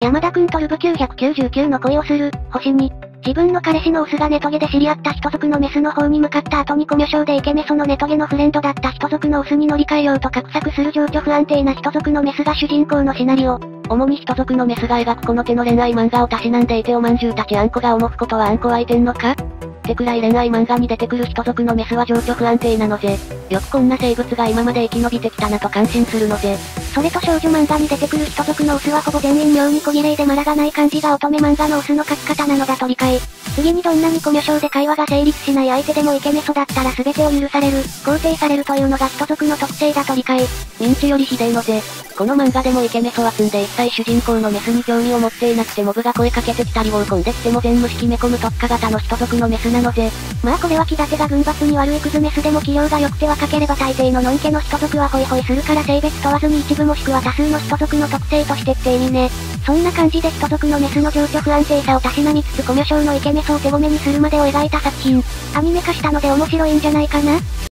山田くんとルブ999の恋をする、星に。自分の彼氏のオスがネトゲで知り合った人族のメスの方に向かった後にコミュ障でイケメソのネトゲのフレンドだった人族のオスに乗り換えようと画策する情緒不安定な人族のメスが主人公のシナリオ。 主に人族のメスが描くこの手の恋愛漫画をたしなんでいておまんじゅうたちあんこが思うことはあんこ湧いてんのかってくらい恋愛漫画に出てくる人族のメスは情緒不安定なのぜ。よくこんな生物が今まで生き延びてきたなと感心するのぜ。 それと少女漫画に出てくる人族のオスはほぼ全員妙に小綺麗でマラがない感じが乙女漫画のオスの描き方なのだと理解。次にどんなにコミュ障で会話が成立しない相手でもイケメソだったら全てを許される、肯定されるというのが人族の特性だと理解。 認知よりひでえのぜ。この漫画でもイケメソは積んで一切主人公のメスに興味を持っていなくてモブが声かけてきたり合コンできても全無視決め込む特化型の人族のメスなのぜ。 まあこれは気立てが群抜に悪いクズメスでも器量が良くて若ければ大抵ののんけの人族はホイホイするから性別問わずに一部もしくは多数の人族の特性としてって意味ね。そんな感じで人族のメスの情緒不安定さをたしなみつつコミュ障のイケメソを手ごめにするまでを描いた作品。アニメ化したので面白いんじゃないかな。